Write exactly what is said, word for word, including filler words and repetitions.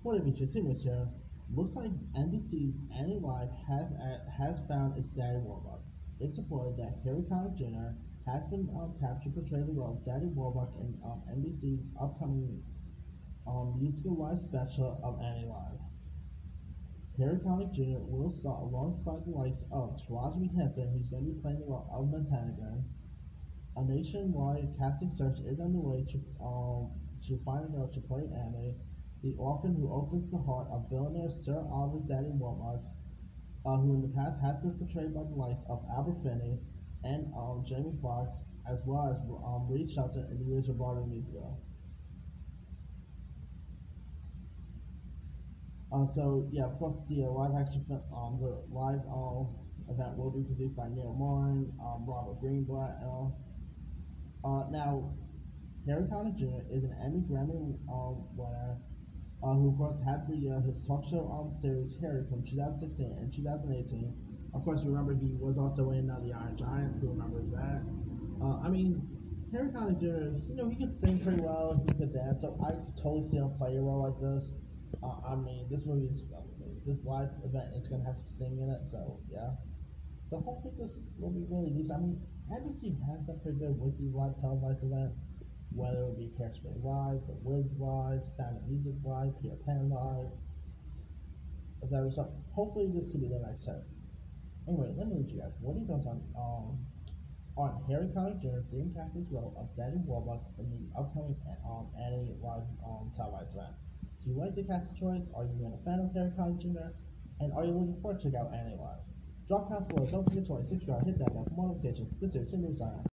What a feature team is here. Looks like N B C's Annie Live has uh, has found its Daddy Warbuck. It's reported that Harry Connick Junior has been um, tapped to portray the role of Daddy Warbuck in um, N B C's upcoming um, musical live special of Annie Live. Harry Connick Junior will star alongside the likes of Taraji P. Henson, who's going to be playing the role of Miss Hannigan. A nationwide casting search is underway to um, to find a girl to play Annie, the orphan who opens the heart of billionaire Sir Oliver Daddy Warbucks, uh, who in the past has been portrayed by the likes of Albert Finney and um, Jamie Foxx, as well as um, Reed Shelton in the original Broadway musical. Uh, so yeah, of course, the uh, live action film, um, the live um, event will be produced by Neil Morin, um, Robert Greenblatt, and all. Uh, now, Harry Connick Junior is an Emmy Grammy um, winner, uh, who of course had the uh, his talk show um, series Harry from two thousand sixteen and two thousand eighteen. Of course, you remember he was also in uh, The Iron Giant. Who remembers that? Uh, I mean, Harry Connick Junior You know, he could sing pretty well. He could dance. So I could totally see him play a role like this. Uh, I mean, this movie's uh, this live event is gonna have some singing in it. So yeah. So hopefully this will be really decent. I mean, N B C has done pretty good with these live televised events, whether it be Hairspray Live, The Wiz Live, Sound of Music Live, Peter Pan Live, et cetera. So hopefully this could be the next set. Anyway, let me leave you guys. What are your thoughts on um on Harry Connick Junior being cast as role of Daddy Warbucks in the upcoming um Annie live um televised event? Do you like the casting choice? Are you a fan of Harry Connick Junior? And are you looking forward to check out Annie live? Drop comments below. Don't forget to like, subscribe, hit that bell for more notifications. This is Sim Sign.